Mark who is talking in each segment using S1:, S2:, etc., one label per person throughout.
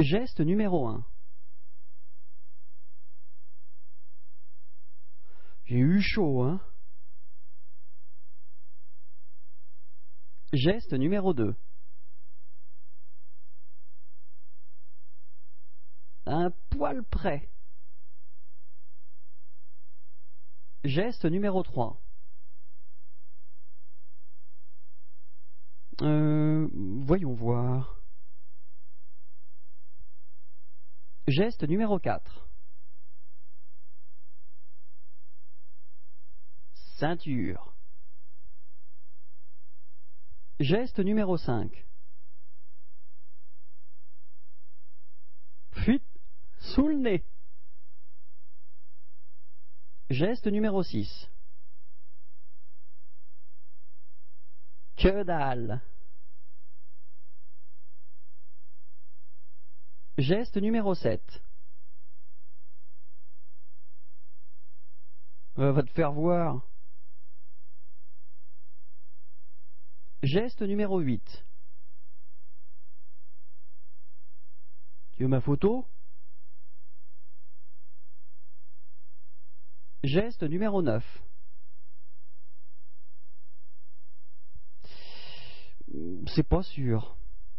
S1: Geste numéro 1. J'ai eu chaud, hein. Geste numéro 2. Un poil près. Geste numéro 3. Voyons voir. Geste numéro 4. Ceinture. Geste numéro 5. Fuite sous le nez. Geste numéro 6. Que dalle. Geste numéro 7. Va te faire voir. Geste numéro 8. Tu veux ma photo? Geste numéro 9. C'est pas sûr.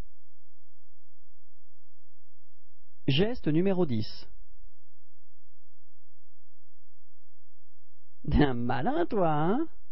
S1: Geste numéro 10. Un malin, toi, hein?